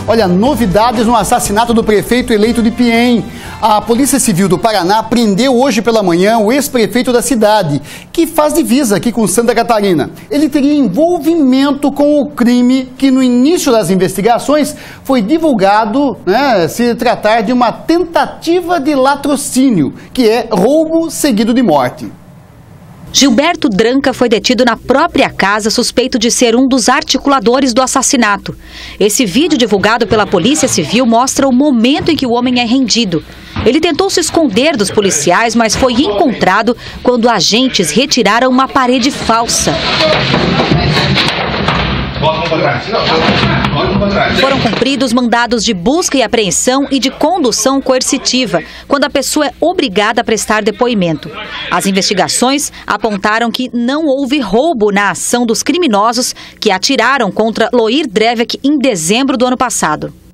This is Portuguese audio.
Olha, novidades no assassinato do prefeito eleito de Piém. A Polícia Civil do Paraná prendeu hoje pela manhã o ex-prefeito da cidade, que faz divisa aqui com Santa Catarina. Ele teria envolvimento com o crime que no início das investigações foi divulgado, se tratar de uma tentativa de latrocínio, que é roubo seguido de morte. Gilberto Dranca foi detido na própria casa, suspeito de ser um dos articuladores do assassinato. Esse vídeo divulgado pela Polícia Civil mostra o momento em que o homem é rendido. Ele tentou se esconder dos policiais, mas foi encontrado quando agentes retiraram uma parede falsa. Foram cumpridos mandados de busca e apreensão e de condução coercitiva, quando a pessoa é obrigada a prestar depoimento. As investigações apontaram que não houve roubo na ação dos criminosos que atiraram contra Loir Drevek em dezembro do ano passado.